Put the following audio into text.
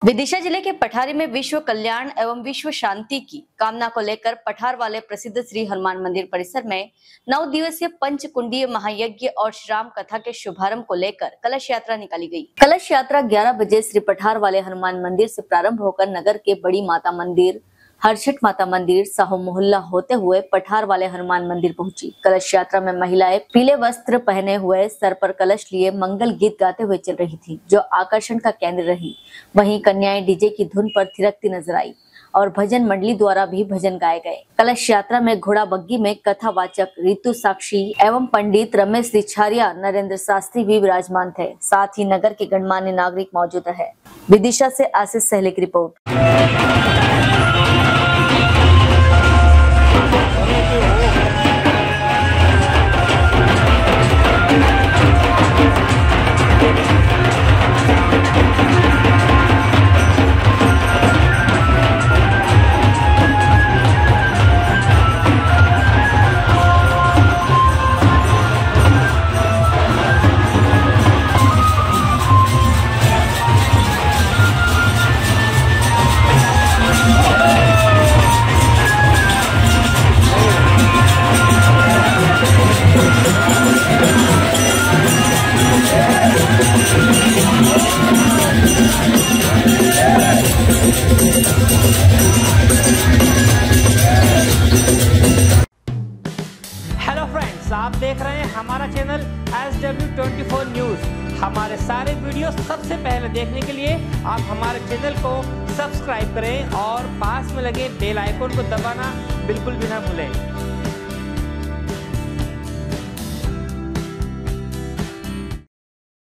विदिशा जिले के पठारी में विश्व कल्याण एवं विश्व शांति की कामना को लेकर पठार वाले प्रसिद्ध श्री हनुमान मंदिर परिसर में 9 दिवसीय पंचकुंडीय महायज्ञ और श्री राम कथा के शुभारंभ को लेकर कलश यात्रा निकाली गई। कलश यात्रा 11 बजे श्री पठार वाले हनुमान मंदिर से प्रारंभ होकर नगर के बड़ी माता मंदिर, हरछठ माता मंदिर, साहू मोहल्ला होते हुए पठार वाले हनुमान मंदिर पहुंची। कलश यात्रा में महिलाएं पीले वस्त्र पहने हुए सर पर कलश लिए मंगल गीत गाते हुए चल रही थी, जो आकर्षण का केंद्र रही। वहीं कन्याएं डीजे की धुन पर थिरकती नजर आई और भजन मंडली द्वारा भी भजन गाए गए। कलश यात्रा में घोड़ा बग्गी में कथावाचक रितु साक्षी एवं पंडित रमेश रिछारिया, नरेंद्र शास्त्री भी विराजमान थे। साथ ही नगर के गणमान्य नागरिक मौजूद रहे। विदिशा से आशीष सहले की रिपोर्ट। हेलो फ्रेंड्स, आप देख रहे हैं हमारा चैनल SW24 न्यूज़। हमारे सारे वीडियो सबसे पहले देखने के लिए आप हमारे चैनल को सब्सक्राइब करें और पास में लगे बेल आइकन को दबाना बिल्कुल भी ना भूलें।